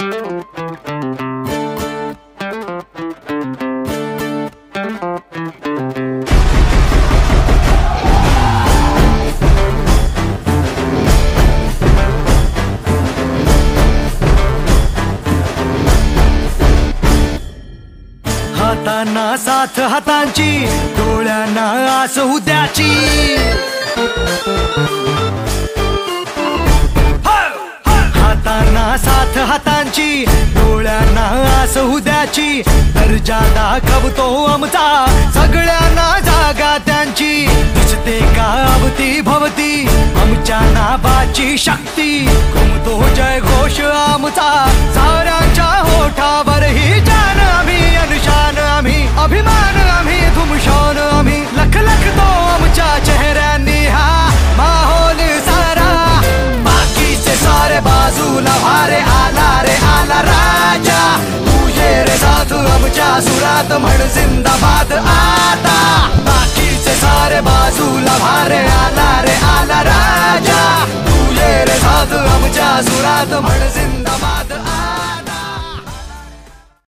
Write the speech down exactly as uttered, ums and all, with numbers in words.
हातांना साथ हातांची, डोळ्यांना आस उद्याची। हातांना साथ हातांची, डोळ्यांना आस उद्याची। दर्जा दाखवतो आमचा सगळ्यांना जागा त्यांची। दिसते का अवती भवती आमच्या नावाची शक्ती। घुमतो जय घोष आमचा साऱ्यांच्या होठावर। ही जान आम्ही अनुशान आम्ही, अभिमान आम्ही, धुमशान आम्ही। लख लख तो आमच्या चेहऱ्यांनी हा माहोल सारा। बाकीचे सारे बाजूला भारे आला रे आला राजा। तुझे रे साथ आमच्या सुरात म्हण जिंदाबाद आता। बाकीचे सारे बाजूला भारे आला रे आला राजा। तुझे रे साथ आमच्या सुरात म्हण जिंदाबाद।